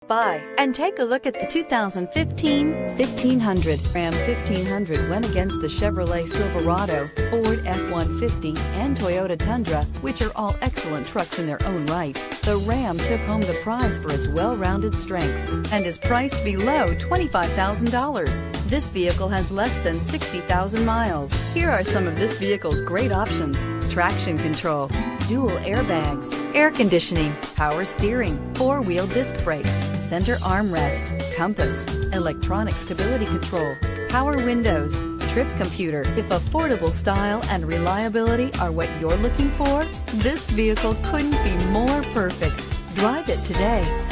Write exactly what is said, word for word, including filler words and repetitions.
Stop by and take a look at the two thousand fifteen fifteen hundred. Ram fifteen hundred went against the Chevrolet Silverado, Ford F one fifty, and Toyota Tundra, which are all excellent trucks in their own right. The Ram took home the prize for its well-rounded strengths and is priced below twenty-five thousand dollars. This vehicle has less than sixty thousand miles. Here are some of this vehicle's great options: traction control, dual airbags, air conditioning, power steering, four-wheel disc brakes, center armrest, compass, electronic stability control, power windows, trip computer. If affordable style and reliability are what you're looking for, this vehicle couldn't be more perfect. Drive it today.